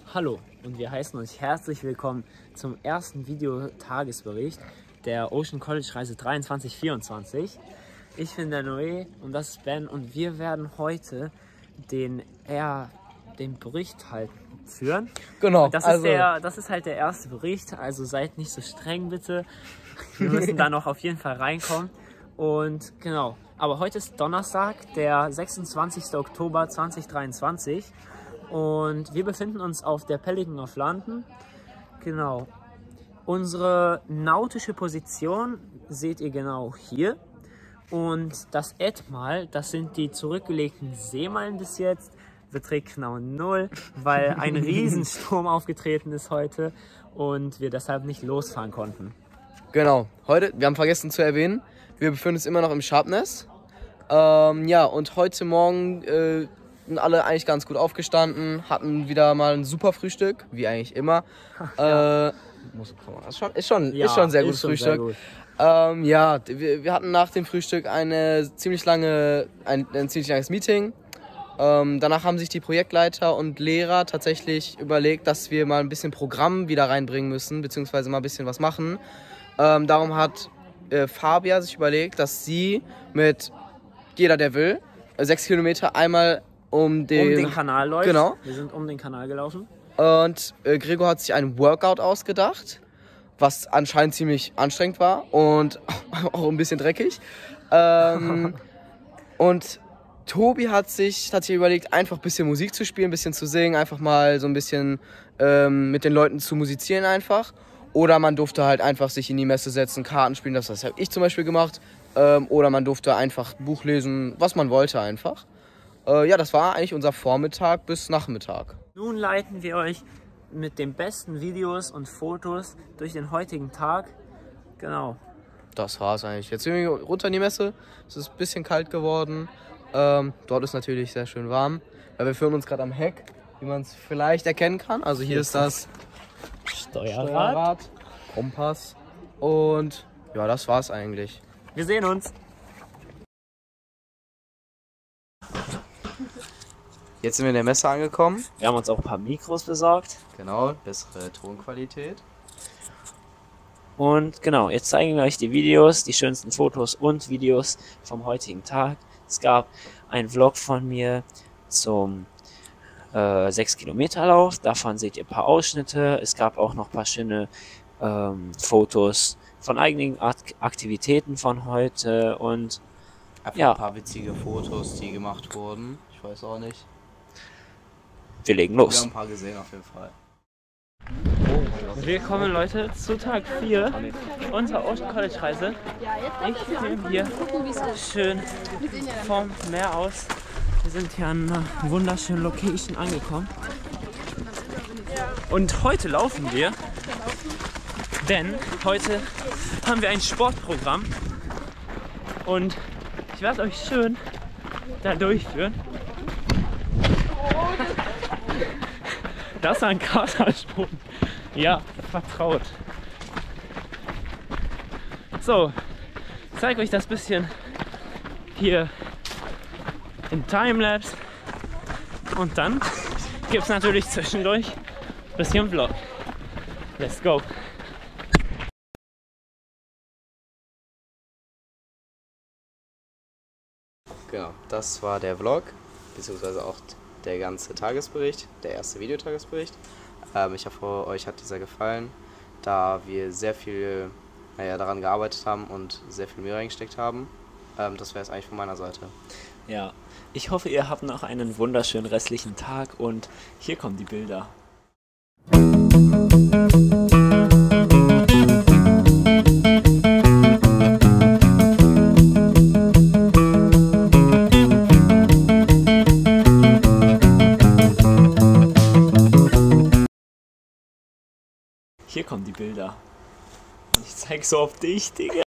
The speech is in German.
Hallo und wir heißen euch herzlich willkommen zum ersten Videotagesbericht der Ocean College Reise 23/24. Ich bin der Noé und das ist Ben und wir werden heute den Bericht halt führen. Genau. Das ist halt der erste Bericht, also seid nicht so streng bitte. Wir müssen da noch auf jeden Fall reinkommen. Und genau, aber heute ist Donnerstag, der 26. Oktober 2023 und wir befinden uns auf der Pelican of London. Genau, unsere nautische Position seht ihr genau hier und das Etmal, das sind die zurückgelegten Seemeilen bis jetzt, beträgt genau 0, weil ein Riesensturm aufgetreten ist heute und wir deshalb nicht losfahren konnten. Genau, heute, wir haben vergessen zu erwähnen, wir befinden uns immer noch im Sharpness. Ja, und heute Morgen sind alle eigentlich ganz gut aufgestanden, hatten wieder mal ein super Frühstück, wie eigentlich immer. Ist schon ein sehr gutes Frühstück. Sehr gut. Ja, wir hatten nach dem Frühstück ein ziemlich langes Meeting. Danach haben sich die Projektleiter und Lehrer tatsächlich überlegt, dass wir mal ein bisschen Programm wieder reinbringen müssen, beziehungsweise mal ein bisschen was machen. Darum hat Fabia sich überlegt, dass sie mit jeder, der will, 6 Kilometer einmal um den Kanal läuft. Genau. Wir sind um den Kanal gelaufen. Und Gregor hat sich ein Workout ausgedacht, was anscheinend ziemlich anstrengend war und auch ein bisschen dreckig. Und Tobi hat sich überlegt, einfach ein bisschen Musik zu spielen, ein bisschen zu singen, einfach mal so ein bisschen mit den Leuten zu musizieren einfach. Oder man durfte halt einfach sich in die Messe setzen, Karten spielen, das habe ich zum Beispiel gemacht. Oder man durfte einfach ein Buch lesen, was man wollte einfach. Ja, das war eigentlich unser Vormittag bis Nachmittag. Nun leiten wir euch mit den besten Videos und Fotos durch den heutigen Tag. Genau. Das war's eigentlich. Jetzt sind wir runter in die Messe. Es ist ein bisschen kalt geworden. Dort ist natürlich sehr schön warm. Ja, wir befinden uns gerade am Heck, wie man es vielleicht erkennen kann. Also hier ist das Steuerrad, Kompass und ja, das war's eigentlich. Wir sehen uns. Jetzt sind wir in der Messe angekommen. Wir haben uns auch ein paar Mikros besorgt. Genau, bessere Tonqualität. Und genau, jetzt zeigen wir euch die Videos, die schönsten Fotos und Videos vom heutigen Tag. Es gab einen Vlog von mir zum 6-Kilometer-Lauf. Davon seht ihr ein paar Ausschnitte. Es gab auch noch ein paar schöne Fotos von eigenen Aktivitäten von heute. Und ja, ein paar witzige Fotos, die gemacht wurden. Ich weiß auch nicht. Wir legen los. Wir haben ein paar gesehen auf jeden Fall. Willkommen Leute zu Tag 4 unserer Ocean College Reise. Ich filme hier schön vom Meer aus. Wir sind hier an einer wunderschönen Location angekommen. Und heute laufen wir, denn heute haben wir ein Sportprogramm. Und ich werde euch schön da durchführen. Das ist ein krasser Sprung. Ja, vertraut. So, ich zeige euch das bisschen hier in Timelapse. Und dann gibt es natürlich zwischendurch ein bisschen Vlog. Let's go! Genau, das war der Vlog, beziehungsweise auch der ganze Tagesbericht, der erste Videotagesbericht. Ich hoffe, euch hat dieser gefallen, da wir sehr viel daran gearbeitet haben und sehr viel Mühe reingesteckt haben. Das wäre es eigentlich von meiner Seite. Ja, ich hoffe, ihr habt noch einen wunderschönen restlichen Tag und hier kommen die Bilder. Hier kommen die Bilder. Und ich zeig so auf dich, Digga.